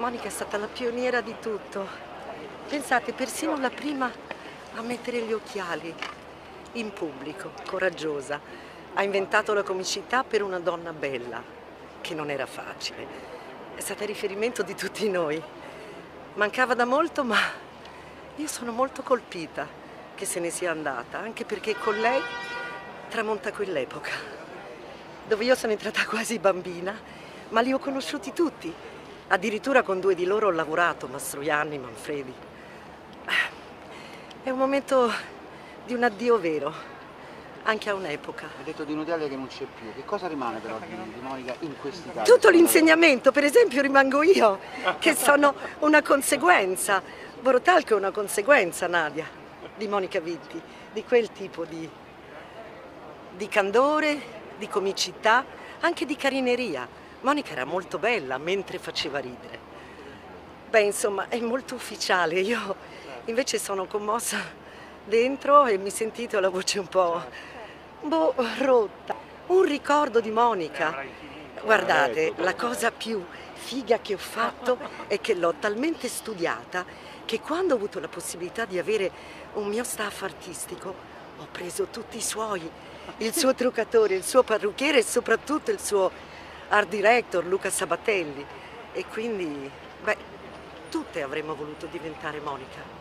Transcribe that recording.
Monica è stata la pioniera di tutto. Pensate, persino la prima a mettere gli occhiali in pubblico, coraggiosa. Ha inventato la comicità per una donna bella, che non era facile. È stata riferimento di tutti noi. Mancava da molto, ma io sono molto colpita che se ne sia andata, anche perché con lei tramonta quell'epoca, dove io sono entrata quasi bambina, ma li ho conosciuti tutti. Addirittura con due di loro ho lavorato, Mastroianni, Manfredi. È un momento di un addio vero, anche a un'epoca. Hai detto di un'Italia che non c'è più. Che cosa rimane però di Monica in quest'Italia? Tutto l'insegnamento, per esempio rimango io, che sono una conseguenza. Borotalco è una conseguenza, Nadia, di Monica Vitti, di quel tipo di candore, di comicità, anche di carineria. Monica era molto bella mentre faceva ridere. Beh, insomma, è molto ufficiale. Io invece sono commossa dentro e mi sentite la voce un po' rotta. Un ricordo di Monica. Guardate, la cosa più figa che ho fatto è che l'ho talmente studiata che quando ho avuto la possibilità di avere un mio staff artistico ho preso tutti i suoi, il suo truccatore, il suo parrucchiere e soprattutto il suo art director Luca Sabatelli. E quindi, beh, tutte avremmo voluto diventare Monica.